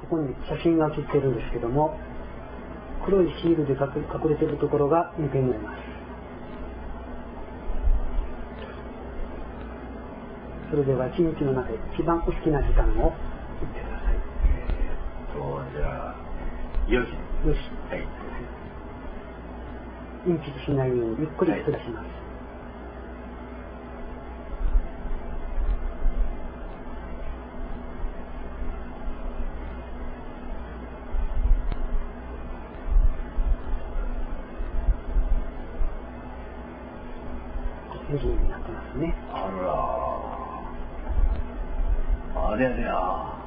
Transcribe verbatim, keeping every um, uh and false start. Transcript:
こに写真が写ってるんですけども、黒いシールで隠れているところが抜けになります。それでは一日の中で一番お好きな時間を言ってください。 えー、とじゃあよじ。 よし。 はい。 インチキしないようにゆっくり下します。はい、よじになってますね。 あら、あれあれゃ。